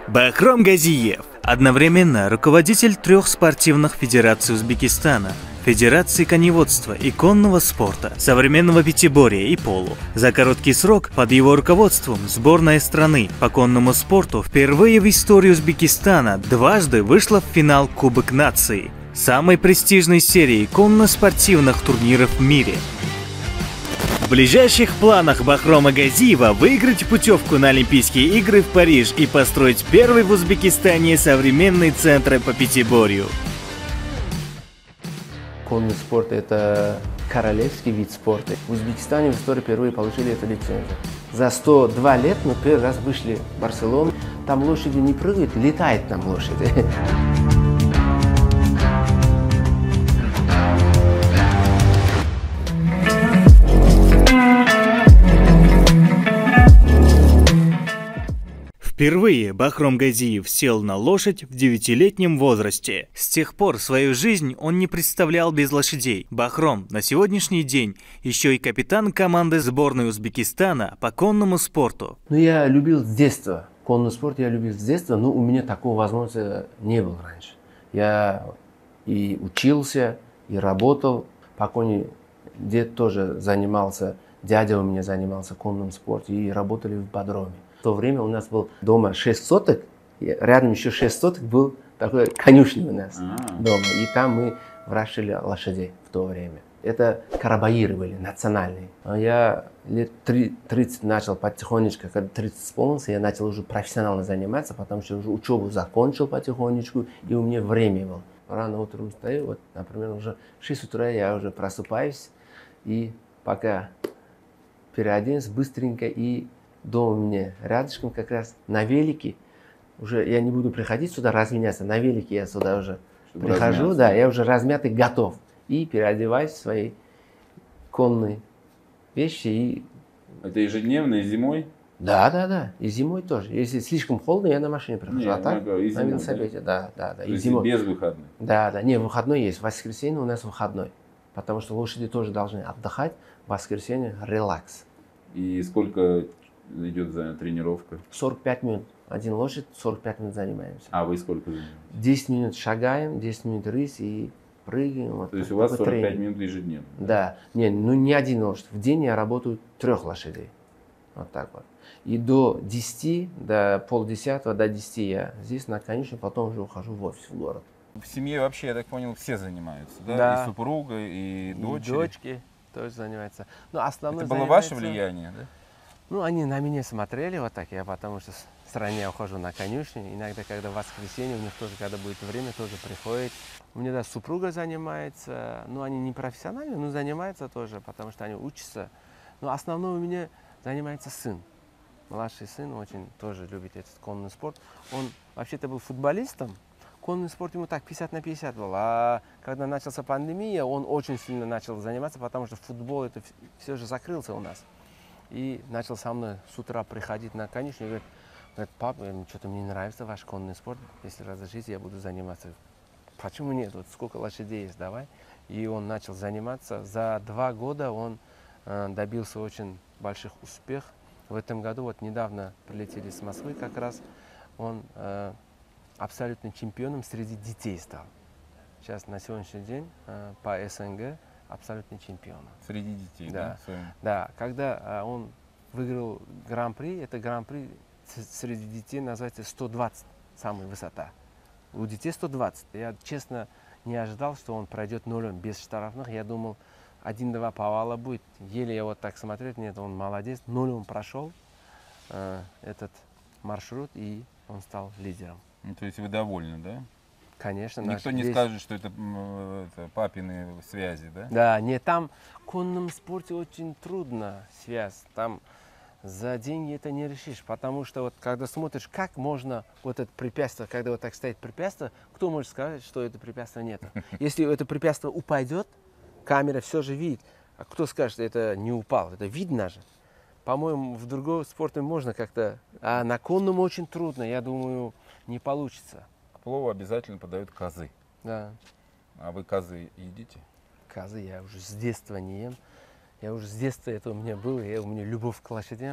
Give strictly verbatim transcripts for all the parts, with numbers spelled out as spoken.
Бахром Газиев одновременно руководитель трех спортивных федераций Узбекистана: Федерации коневодства и конного спорта, современного пятиборья и поло. За короткий срок под его руководством сборная страны по конному спорту впервые в истории Узбекистана дважды вышла в финал Кубок нации, самой престижной серии конно-спортивных турниров в мире. В ближайших планах Бахрома Газиева выиграть путевку на Олимпийские игры в Париж и построить первый в Узбекистане современный центр по пятиборью. Конный спорт – это королевский вид спорта. В Узбекистане в истории впервые получили эту лицензию. За сто два лет мы первый раз вышли в Барселону. Там лошади не прыгают, летают там лошади. Впервые Бахром Газиев сел на лошадь в девятилетнем возрасте. С тех пор свою жизнь он не представлял без лошадей. Бахром на сегодняшний день еще и капитан команды сборной Узбекистана по конному спорту. Ну, я любил с детства. Конный спорт я любил с детства, но у меня такой возможности не было раньше. Я и учился, и работал. Покойный дед тоже занимался, дядя у меня занимался конным спортом, и работали в ипподроме. В то время у нас был дома шесть соток, рядом еще шесть соток был такой конюшня у нас А-а-а. дома. И там мы выращивали лошадей в то время. Это карабаиры были, национальные. Я лет тридцать начал потихонечку, когда тридцать исполнился, я начал уже профессионально заниматься, потому что уже учебу закончил потихонечку, и у меня время было. Рано утром встаю, вот, например, уже в шесть утра я уже просыпаюсь, и пока переоденусь быстренько, и дома у меня рядышком как раз на велике, уже я не буду приходить сюда размяться, на велике я сюда уже Чтобы прихожу, размяться. да, я уже размятый готов. И переодеваюсь в свои конные вещи. И... Это ежедневно и зимой? Да, да, да, и зимой тоже. Если слишком холодно, я на машине прихожу, не, а так и зимой, на велосипеде, да, да, да. То и есть зимой. без выходных? Да, да, не, выходной есть, в воскресенье у нас выходной, потому что лошади тоже должны отдыхать, в воскресенье релакс. И сколько идет за тренировка? сорок пять минут. Один лошадь, сорок пять минут занимаемся. А вы сколько занимаетесь? десять минут шагаем, десять минут рысь и прыгаем. Вот. То есть у вас сорок пять минут ежедневно? Да. Не, ну не один лошадь. В день я работаю трех лошадей. Вот так вот. И до десяти, до полдесятого, до десяти я здесь на конюшне, потом уже ухожу в офис, в город. В семье вообще, я так понял, все занимаются, да? Да. И супруга, и, и дочери. дочки тоже занимаются. Но основное Это было занимается... ваше влияние, да? Ну, они на меня смотрели вот так, я потому что в стране ухожу на конюшне. Иногда, когда в воскресенье, у них тоже, когда будет время, тоже приходит. У меня даже супруга занимается, ну, они не профессиональные, но занимаются тоже, потому что они учатся. Но основное у меня занимается сын. Младший сын очень тоже любит этот конный спорт. Он вообще-то был футболистом. Конный спорт ему так пятьдесят на пятьдесят был. А когда начался пандемия, он очень сильно начал заниматься, потому что футбол это все же закрылся у нас. И начал со мной с утра приходить на конюшню и говорит, говорит, папа, что-то мне нравится ваш конный спорт, если разрешите, я буду заниматься. Почему нет? Вот сколько лошадей есть, давай. И он начал заниматься. За два года он э, добился очень больших успехов. В этом году, вот недавно прилетели с Москвы как раз, он э, абсолютным чемпионом среди детей стал. Сейчас на сегодняшний день э, по СНГ абсолютный чемпион. Среди детей, да? Да, да. Когда а, он выиграл гран-при, это гран-при среди детей называется сто двадцать, самая высота. У детей сто двадцать. Я, честно, не ожидал, что он пройдет нулем без штрафных. Я думал, один-два повала будет. Еле я вот так смотрел, нет, он молодец. Нулем прошел э, этот маршрут, и он стал лидером. Ну, то есть вы довольны, да? Конечно. Никто не здесь... скажет, что это, это папины связи, да? Да, нет, там в конном спорте очень трудно связь. Там за деньги это не решишь, потому что вот когда смотришь, как можно вот это препятствие, когда вот так стоит препятствие, кто может сказать, что это препятствие нет? Если это препятствие упадет, камера все же видит. А кто скажет, что это не упал? Это видно же. По-моему, в другом спорте можно как-то, а на конном очень трудно, я думаю, не получится. К плову обязательно подают козы. Да. А вы козы едите? Козы я уже с детства не ем. Я уже с детства это у меня было, я, у меня любовь к лошадям.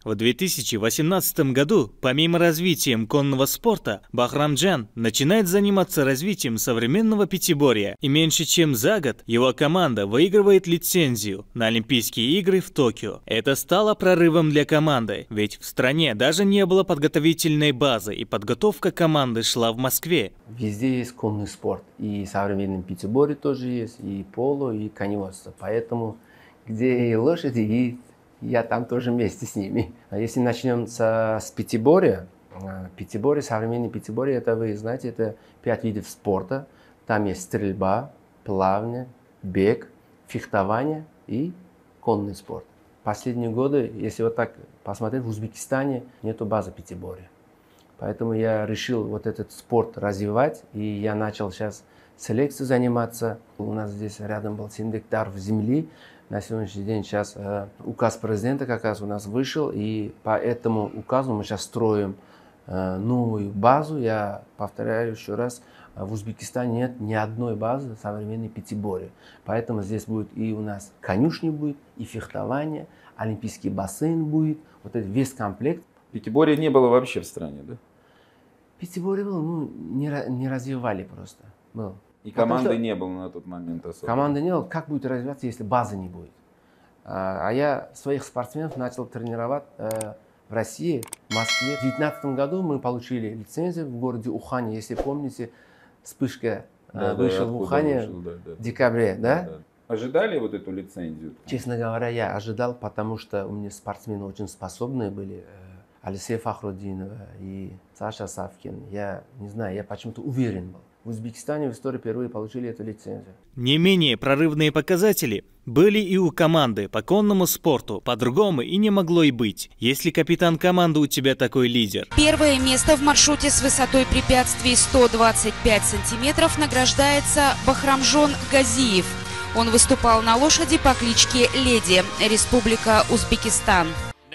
В две тысячи восемнадцатом году, помимо развития конного спорта, Бахрамджан начинает заниматься развитием современного пятиборья, и меньше чем за год его команда выигрывает лицензию на Олимпийские игры в Токио. Это стало прорывом для команды, ведь в стране даже не было подготовительной базы, и подготовка команды шла в Москве. Везде есть конный спорт, и в современном пятиборье тоже есть, и поло, и коневодство. Поэтому где и лошади, и я там тоже вместе с ними. А если начнем со, с пятиборья, пятиборье, современный пятиборье, это вы знаете, это пять видов спорта. Там есть стрельба, плавание, бег, фехтование и конный спорт. Последние годы, если вот так посмотреть, в Узбекистане нету базы пятиборья. Поэтому я решил вот этот спорт развивать, и я начал сейчас селекцией заниматься. У нас здесь рядом был семь гектаров земли. На сегодняшний день сейчас э, указ президента как раз у нас вышел, и по этому указу мы сейчас строим э, новую базу. Я повторяю еще раз, в Узбекистане нет ни одной базы современной пятиборья. Поэтому здесь будет и у нас конюшни будет, и фехтование, олимпийский бассейн будет, вот этот весь комплект. Пятиборья не было вообще в стране, да? Пятиборье было, ну, не, не развивали просто. Был. И команды что не было на тот момент особо. Команды не было. Как будет развиваться, если базы не будет? А, а я своих спортсменов начал тренировать э, в России, в Москве. В две тысячи девятнадцатом году мы получили лицензию в городе Ухане. Если помните, вспышка да, э, вышел да, в Ухане вышел, да, да. в декабре, да? Да, да? Ожидали вот эту лицензию? Честно говоря, я ожидал, потому что у меня спортсмены очень способные были. Алексей Фахруддинова и Саша Савкин. Я не знаю, я почему-то уверен был. В Узбекистане в истории впервые получили эту лицензию. Не менее прорывные показатели были и у команды по конному спорту. По-другому и не могло и быть, если капитан команды у тебя такой лидер. Первое место в маршруте с высотой препятствий сто двадцать пять сантиметров награждается Бахрамжон Газиев. Он выступал на лошади по кличке Леди, Республика Узбекистан.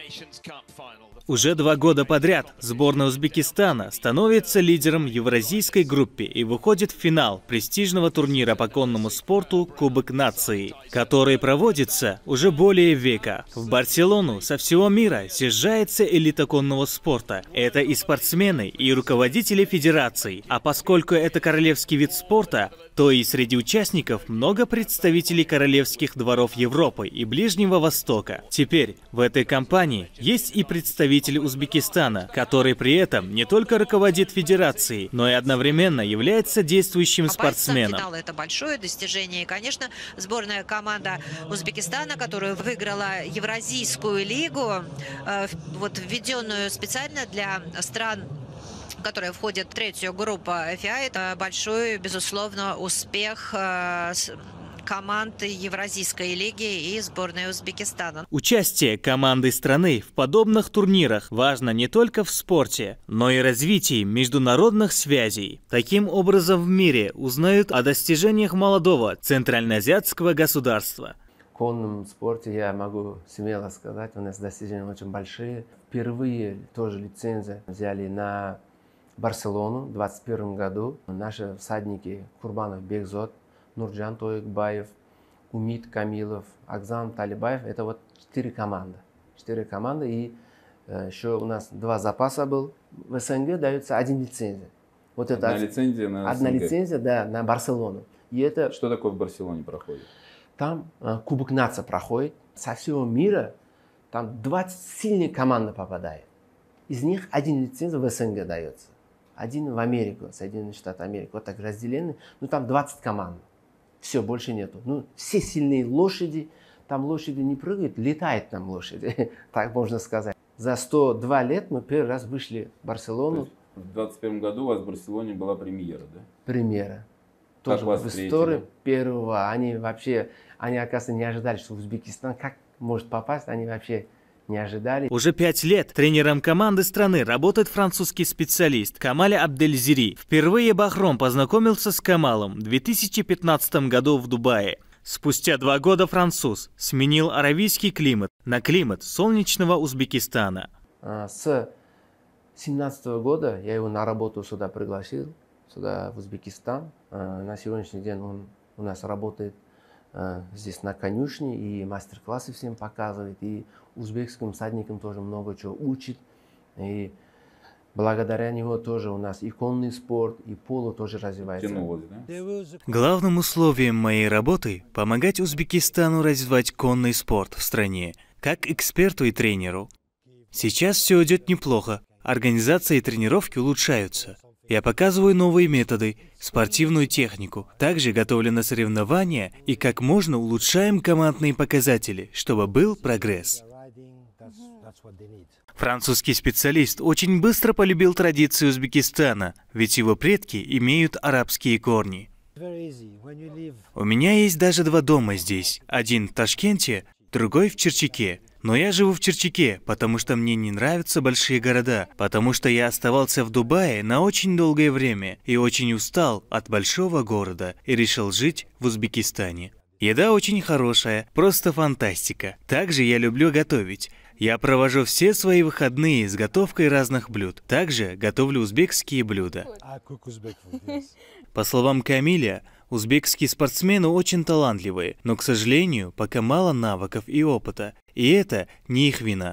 Уже два года подряд сборная Узбекистана становится лидером евразийской группы и выходит в финал престижного турнира по конному спорту Кубок нации, который проводится уже более века. В Барселону со всего мира съезжается элита конного спорта. Это и спортсмены, и руководители федераций. А поскольку это королевский вид спорта, то и среди участников много представителей королевских дворов Европы и Ближнего Востока. Теперь в этой компании есть и представители Узбекистана, который при этом не только руководит федерацией, но и одновременно является действующим спортсменом. Финал — это большое достижение. И, конечно, сборная команда Узбекистана, которая выиграла Евразийскую лигу, э, вот введенную специально для стран, которая входит в третью группу эф ай, это большой, безусловно, успех э, команды Евразийской лиги и сборной Узбекистана. Участие команды страны в подобных турнирах важно не только в спорте, но и развитии международных связей. Таким образом, в мире узнают о достижениях молодого центральноазиатского государства. В конном спорте я могу смело сказать, у нас достижения очень большие. Впервые тоже лицензию взяли на Барселону в двадцать первом году. Наши всадники Курбанов Бекзот, Нурджан Тоикбаев, Умит Камилов, Акзам Талибаев. Это вот четыре команды. Четыре команды. И э, еще у нас два запаса был. В СНГ дается один лицензия. Вот одна это лицензия на Одна СНГ. лицензия, да, на Барселону. И это... Что такое в Барселоне проходит? Там э, Кубок нации проходит. Со всего мира там двадцать сильных команд попадает. Из них один лицензия в СНГ дается. Один в Америку, Соединенные Штаты Америки. Вот так разделены. Ну там двадцать команд. Все, больше нету. Ну, все сильные лошади. Там лошади не прыгают, летает там лошади. Так можно сказать. За сто два лет мы первый раз вышли в Барселону. В двадцать первом году у вас в Барселоне была премьера, да? Премьера. Как Тоже вас в встретили? истории первого. Они вообще, они, оказывается, не ожидали, что в Узбекистан как может попасть. Они вообще не ожидали. Уже пять лет тренером команды страны работает французский специалист Камаль Абдельзири. Впервые Бахром познакомился с Камалом в две тысячи пятнадцатом году в Дубае. Спустя два года француз сменил аравийский климат на климат солнечного Узбекистана. С две тысячи семнадцатого года я его на работу сюда пригласил, сюда в Узбекистан. На сегодняшний день он у нас работает э, здесь на конюшне и мастер-классы всем показывает. И узбекским всадникам тоже много чего учит. И благодаря него тоже у нас и конный спорт, и поло тоже развивается. Тянулось, да? Главным условием моей работы – помогать Узбекистану развивать конный спорт в стране, как эксперту и тренеру. Сейчас все идет неплохо, организация и тренировки улучшаются. Я показываю новые методы, спортивную технику, также готовлю на соревнования и как можно улучшаем командные показатели, чтобы был прогресс. Французский специалист очень быстро полюбил традиции Узбекистана, ведь его предки имеют арабские корни. У меня есть даже два дома здесь. Один в Ташкенте, другой в Черчике. Но я живу в Черчике, потому что мне не нравятся большие города, потому что я оставался в Дубае на очень долгое время и очень устал от большого города и решил жить в Узбекистане. Еда очень хорошая, просто фантастика. Также я люблю готовить. Я провожу все свои выходные с готовкой разных блюд. Также готовлю узбекские блюда. По словам Камиля, узбекские спортсмены очень талантливые, но, к сожалению, пока мало навыков и опыта. И это не их вина.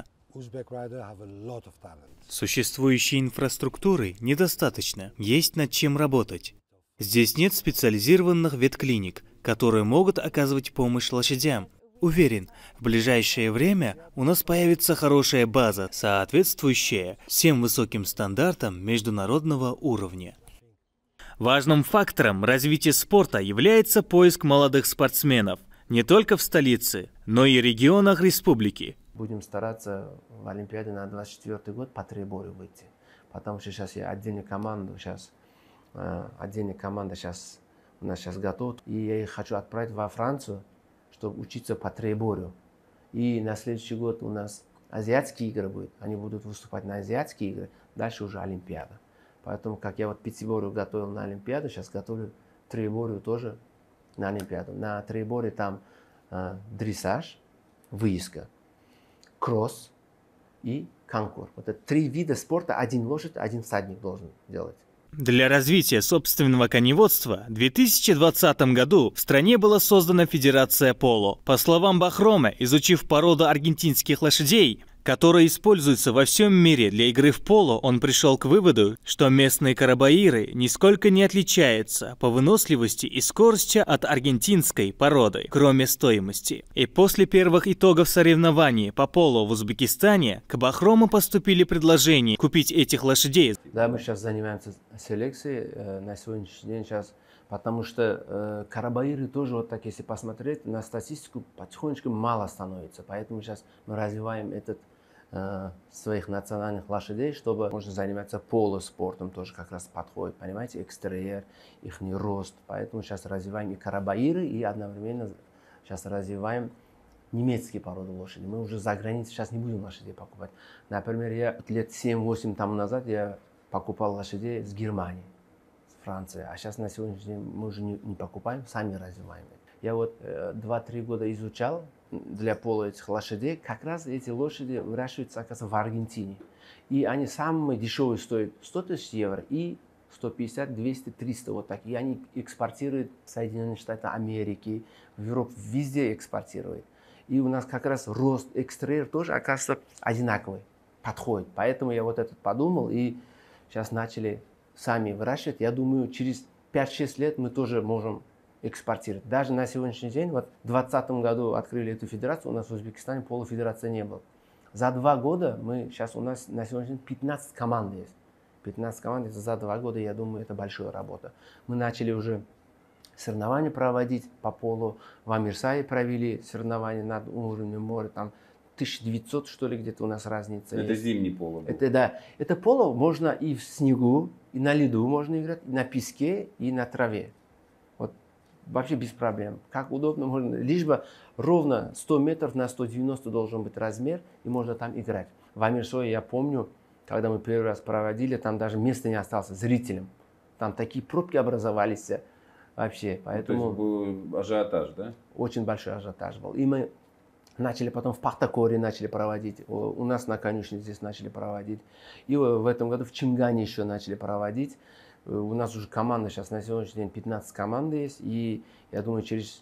Существующей инфраструктуры недостаточно, есть над чем работать. Здесь нет специализированных ветклиник, которые могут оказывать помощь лошадям. Уверен, в ближайшее время у нас появится хорошая база, соответствующая всем высоким стандартам международного уровня. Важным фактором развития спорта является поиск молодых спортсменов не только в столице, но и регионах республики. Будем стараться в Олимпиаде на двадцать четвёртый год по трибору выйти, потому что сейчас я отдельную команду, сейчас отдельная команда сейчас у нас сейчас готова, и я их хочу отправить во Францию, чтобы учиться по трибору. И на следующий год у нас азиатские игры будут, они будут выступать на азиатские игры, дальше уже Олимпиада. Поэтому, как я вот пятиборью готовил на Олимпиаду, сейчас готовлю триборю тоже на Олимпиаду. На триборе там э, дрессаж, выездка, кросс и конкур. Вот это три вида спорта, один лошадь, один всадник должен делать. Для развития собственного коневодства в две тысячи двадцатом году в стране была создана Федерация поло. По словам Бахрома, изучив породу аргентинских лошадей, которые используются во всем мире для игры в поло, он пришел к выводу, что местные карабаиры нисколько не отличаются по выносливости и скорости от аргентинской породы, кроме стоимости. И после первых итогов соревнований по поло в Узбекистане к Бахрому поступили предложения купить этих лошадей. Да, мы сейчас занимаемся селекцией э, на сегодняшний день сейчас, потому что э, карабаиры тоже, вот так если посмотреть на статистику, потихонечку мало становится. Поэтому сейчас мы развиваем этот своих национальных лошадей, чтобы можно заниматься полоспортом, тоже как раз подходит, понимаете, экстерьер, их рост. Поэтому сейчас развиваем и карабаиры, и одновременно сейчас развиваем немецкие породы лошади. Мы уже за границей сейчас не будем лошадей покупать. Например, я лет семь-восемь тому назад я покупал лошадей с Германии, с Франции, а сейчас на сегодняшний день мы уже не, не покупаем, сами развиваем. Я вот два-три года изучал для пола этих лошадей, как раз эти лошади выращиваются, оказывается, в Аргентине. И они самые дешевые стоят сто тысяч евро и сто пятьдесят, двести, триста, вот так. И они экспортируют в Соединенные Штаты Америки, в Европу, везде экспортируют. И у нас как раз рост, экстерьер тоже, оказывается, одинаковый, подходит. Поэтому я вот этот подумал, и сейчас начали сами выращивать. Я думаю, через пять-шесть лет мы тоже можем экспортировать. Даже на сегодняшний день, вот в двадцатом году открыли эту федерацию, у нас в Узбекистане полуфедерации не было. За два года мы, сейчас у нас на сегодняшний день пятнадцать команд есть. пятнадцать команд, это за два года, я думаю, это большая работа. Мы начали уже соревнования проводить по полу. В Амирсае провели соревнования над уровнем моря, там тысяча девятьсот, что ли, где-то у нас разница Это есть. зимний поло. Это, да, это поло можно и в снегу, и на льду можно играть, и на песке, и на траве. Вообще без проблем. Как удобно, можно. Лишь бы ровно сто метров на сто девяносто должен быть размер, и можно там играть. В Амирсое я помню, когда мы первый раз проводили, там даже места не осталось зрителям. Там такие пробки образовались вообще. Поэтому Ну, то есть был ажиотаж, да? очень большой ажиотаж был. И мы начали потом в Пахтакоре начали проводить. У нас на конюшне здесь начали проводить. И в этом году в Чингане еще начали проводить. У нас уже команда сейчас на сегодняшний день пятнадцать команд есть. И я думаю, через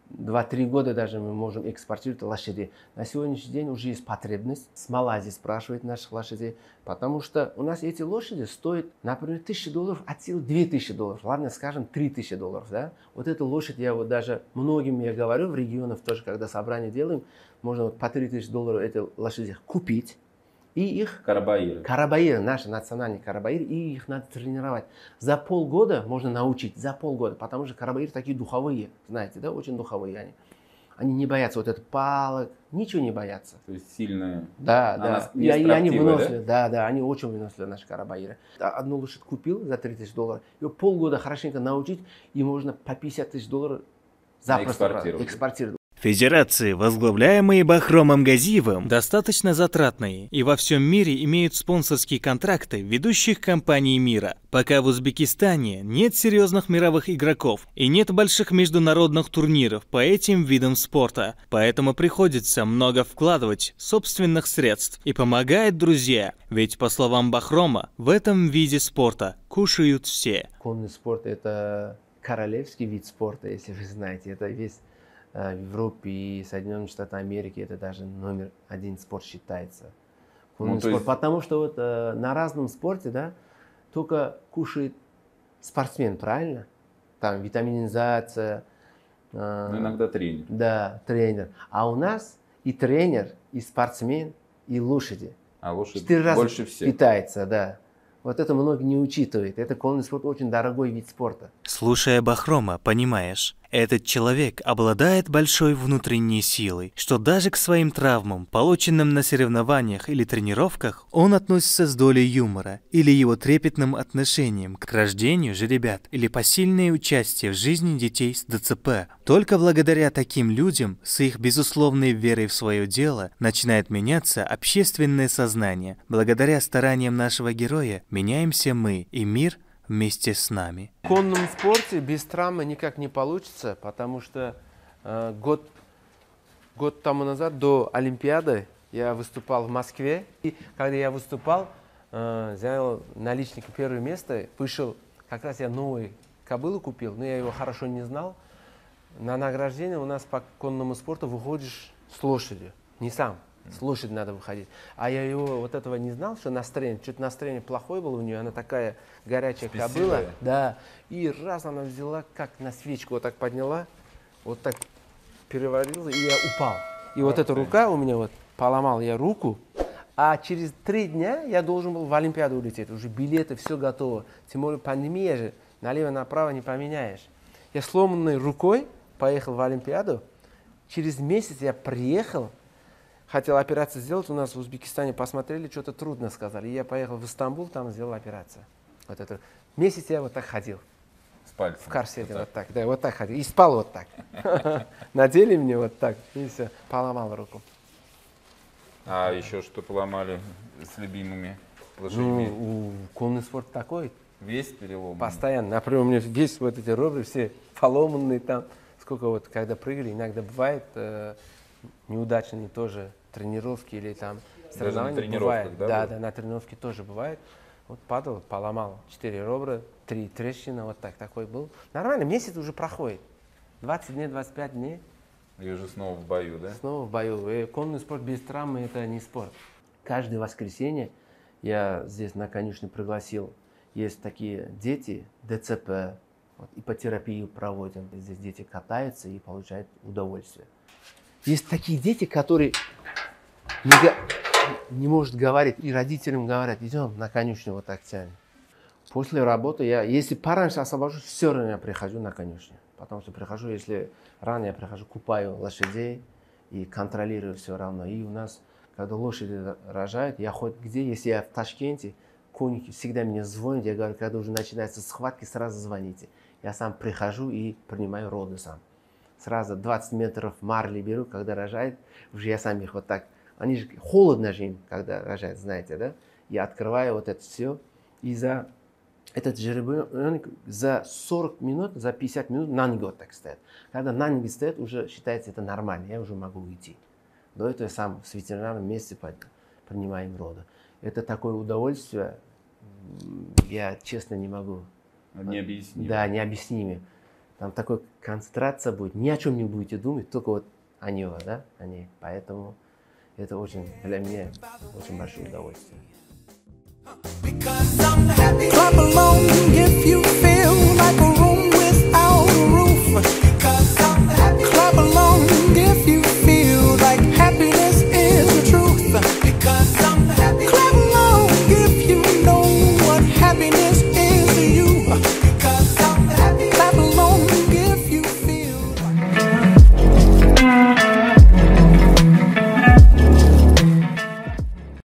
два-три года даже мы можем экспортировать лошадей. На сегодняшний день уже есть потребность. С Малайзии спрашивают наших лошадей, потому что у нас эти лошади стоят, например, тысячу долларов, от силы две тысячи долларов. Ладно, скажем, три тысячи долларов. Да? Вот эту лошадь я вот даже многим я говорю в регионах тоже, когда собрание делаем, можно вот по три тысячи долларов эти лошади купить. И их Карабаиры. Карабаиры, наши национальные карабаиры, и их надо тренировать. За полгода можно научить, за полгода, потому что карабаиры такие духовые, знаете, да, очень духовые они. Они не боятся вот этот палок, ничего не боятся. То есть сильные. Да, Она да. не И, и они строптивая, выносливы, да? да, да, они очень выносливые, наши карабаиры. Одну лошадь купил за три тысячи долларов, ее полгода хорошенько научить, и можно по пятьдесят тысяч долларов запросто экспортировать. экспортировать. Федерации, возглавляемые Бахромом Газиевым, достаточно затратные и во всем мире имеют спонсорские контракты ведущих компаний мира. Пока в Узбекистане нет серьезных мировых игроков и нет больших международных турниров по этим видам спорта, поэтому приходится много вкладывать собственных средств и помогают друзья, ведь, по словам Бахрома, в этом виде спорта кушают все. Конный спорт – это королевский вид спорта, если вы знаете, это весь в Европе и Соединенных Штатах Америки это даже номер один спорт считается. Ну, спорт. Есть... Потому что вот э, на разном спорте, да, только кушает спортсмен, правильно? Там витаминизация. Э, ну, иногда тренер. Да, тренер. А у нас и тренер, и спортсмен, и лошади. А лошадь Четыре больше раза всех. Питается, да. Вот это многие не учитывают. Это конный спорт очень дорогой вид спорта. Слушая Бахрома, понимаешь, этот человек обладает большой внутренней силой, что даже к своим травмам, полученным на соревнованиях или тренировках, он относится с долей юмора или его трепетным отношением к рождению жеребят или посильное участие в жизни детей с ДЦП. Только благодаря таким людям, с их безусловной верой в свое дело, начинает меняться общественное сознание. Благодаря стараниям нашего героя меняемся мы и мир вместе с нами. В конном спорте без травмы никак не получится, потому что э, год, год тому назад, до Олимпиады, я выступал в Москве. И когда я выступал, э, занял на личнике первое место, вышел, как раз я новый кобылу купил, но я его хорошо не знал. На награждение у нас по конному спорту выходишь с лошадью, не сам. С лошади надо выходить. А я его вот этого не знал, что настроение, что-то настроение плохое было у нее, она такая горячая кобыла. Да. И раз она взяла, как на свечку вот так подняла, вот так переварила, и я упал. И вот эта рука у меня вот, поломал я руку, а через три дня я должен был в Олимпиаду улететь. Уже билеты, все готово. Тем более пандемия же, налево-направо не поменяешь. Я сломанной рукой поехал в Олимпиаду. Через месяц я приехал, хотел операцию сделать, у нас в Узбекистане посмотрели, что-то трудно сказали. И я поехал в Стамбул, там сделал операцию. Вот это. Месяц я вот так ходил. С пальцем. В корсете вот, вот так. Да, вот так ходил. И спал вот так. Надели мне вот так. И все. Поломал руку. А еще что поломали с любимыми лошадьми? Ну, конный спорт такой. Весь перелом? Постоянно. Например, у меня весь вот эти ребра все поломанные там. Сколько вот, когда прыгали, иногда бывает э, неудачные тоже тренировки или там соревнования. Бывает. Да, да, да, на тренировке тоже бывает. Вот падал, поломал четыре ребра, три трещины, вот так, такой был. Нормально, месяц уже проходит. двадцать дней, двадцать пять дней. И уже снова в бою, да? Снова в бою. И конный спорт без травмы – это не спорт. Каждое воскресенье я здесь на конюшне пригласил. Есть такие дети, ДЦП, вот, ипотерапию проводим. Здесь дети катаются и получают удовольствие. Есть такие дети, которые не, не может говорить, и родителям говорят, идем на конюшню, вот так тянем. После работы я, если пораньше освобожусь, все равно я прихожу на конюшню. Потому что прихожу, если рано я прихожу, купаю лошадей и контролирую все равно. И у нас, когда лошади рожают, я хоть где, если я в Ташкенте, конюхи всегда мне звонят, я говорю, когда уже начинаются схватки, сразу звоните. Я сам прихожу и принимаю роды сам. Сразу двадцать метров марли беру, когда рожает, уже я сам их вот так, они же, холодно же им, когда рожают, знаете, да? Я открываю вот это все, и за этот жеребенок за сорок минут, за пятьдесят минут на ноги вот так стоят. Когда на ноги стоят, уже считается это нормально, я уже могу уйти. До этого я сам с ветеринаром вместе принимаем роды. Это такое удовольствие, я честно не могу. Необъяснимо. Да, необъяснимо. Там такой концентрация будет, ни о чем не будете думать, только вот о нем, да, о ней. Поэтому это очень, для меня очень большое удовольствие.